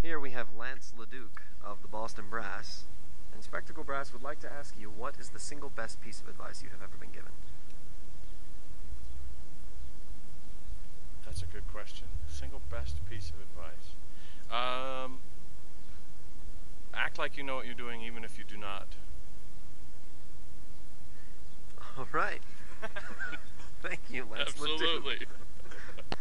Here we have Lance LaDuke of the Boston Brass. And Spectacle Brass would like to ask you, what is the single best piece of advice you have ever been given? That's a good question. Single best piece of advice. Act like you know what you're doing even if you do not. All right. Thank you, Lance LaDuke. Absolutely.